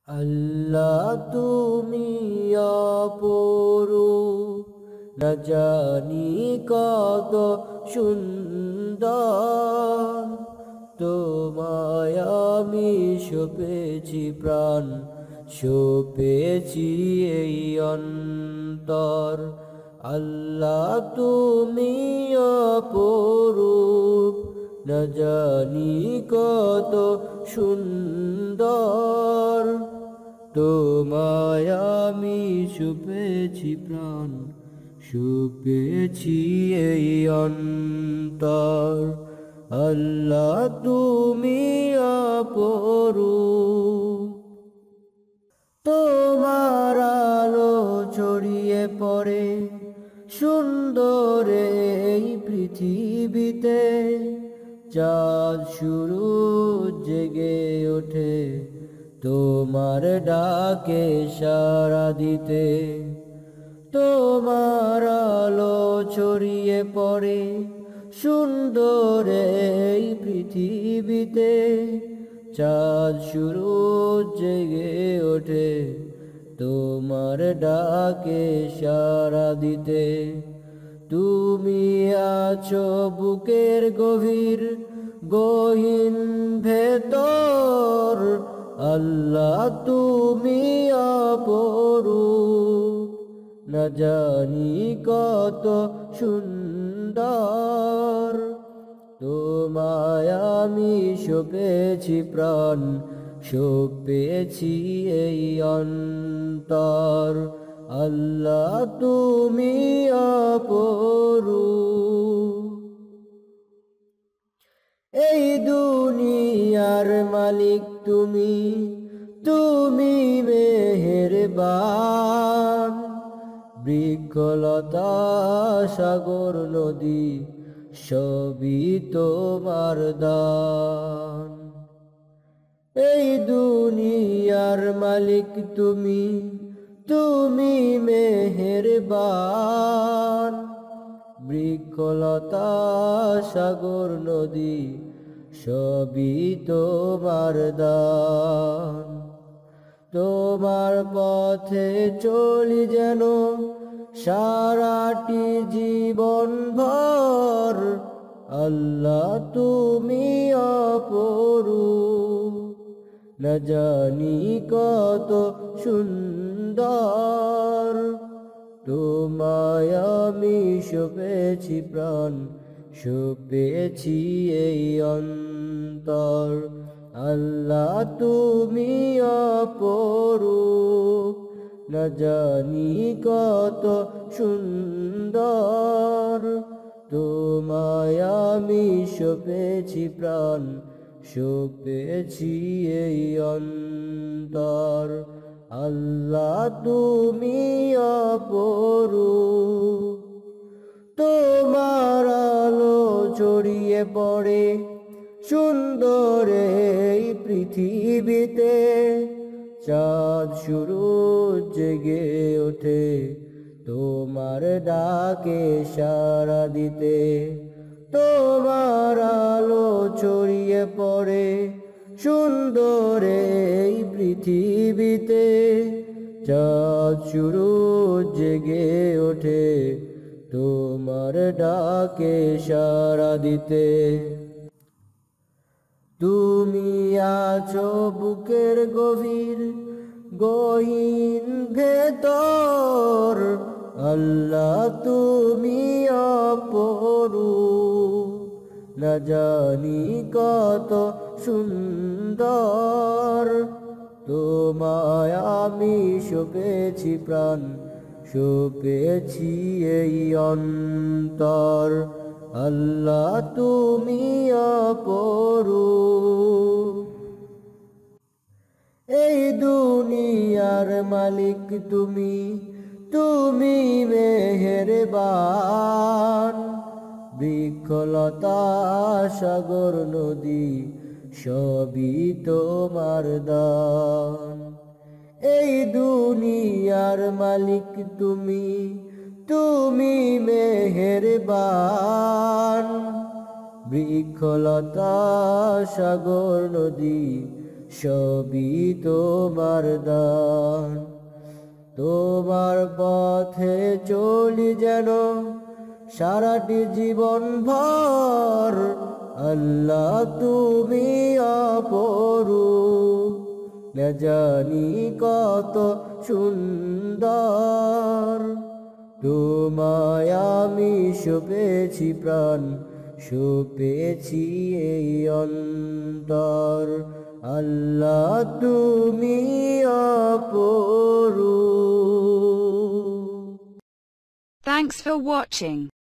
আল্লাহ তুমি অপরূপ, না জানি কত সুন্দর। তোমায় আমি সপেছি প্রাণ, সপেছি এই অন্তর। আল্লাহ তুমি অপরূপ, না জানি কত সুন্দর। তোমায় আমি সপেছি প্রাণ, সপেছি এই অন্তর। আল্লাহ তুমি অপরূপ, তোমার আলো ছড়িয়ে পড়ে সুন্দর এই পৃথিবীতে। চাঁদ শুরু জেগে ওঠে তোমার ডাকে সাড়া দিতে। তোমার আলো ছড়িয়ে পড়ে সুন্দর এই পৃথিবীতে। চাঁদ শুরু জেগে ওঠে তোমার ডাকে সাড়া দিতে। তুমি আছো বুকের গভীর গহীন ভেতর। আল্লাহ তুমি অপরূপ, না জানি কত সুন্দর। তোমায় আমি সপেছি প্রাণ, সপেছি এই অন্তর। আল্লাহ তুমি অপরূপ, এই দুনিয়ার মালিক তুমি, তুমি মেহেরবান। বৃক্ষলতা সাগর নদী সবই তোমার দান। এই দুনিয়ার মালিক তুমি, তুমি মেহেরবান। বৃক্ষলতা সাগর নদী সবই তোমার দান। তোমার পথে চলি যেন সারাটি জীবন ভর। আল্লাহ তুমি অপরূপ, না জানি কত সুন্দর। তোমায় আমি সপেছি প্রাণ, সপেছি এই অন্তর। আল্লাহ তুমি অপরূপ, না জানি কত সুন্দর। তোমায় আমি সপেছি প্রাণ, সপেছি এই অন্তর। আল্লাহ তুমি অপরূপ, তোমার আলো ছড়িয়ে পড়ে সুন্দর এই পৃথিবীতে। চাঁদ শুরু জেগে ওঠে তোমার ডাকে সাড়া দিতে। তোমার আলো ছড়িয়ে পড়ে সুন্দর এই পৃথিবীতে। চাঁদ শুরু জেগে ওঠে তোমার ডাকে সাড়া দিতে। তুমি আছো বুকের গভীর গহীন ভেতর। আল্লাহ তুমি অপরূপ, না জানি কত সুন্দর। তোমায় আমি সপেছি প্রাণ, সপেছি এই অন্তর। আল্লাহ তুমি অপরূপ, এই দুনিয়ার মালিক তুমি, তুমি মেহেরবান। বৃক্ষলতা সাগর নদী সবই তোমার দান। এই দুনিয়ার মালিক তুমি, তুমি মেহেরবান। বৃক্ষলতা সাগর নদী সবই তোমার দান। তোমার পথে চলি যেন সারাটি জীবন ভর, আল্লাহ তুমি অপরূপ, না জানি কত সুন্দর। তোমায় আমি সপেছি প্রাণ, সপেছি এই অন্তর, আল্লাহ তুমি অপরূপ। Thanks for watching.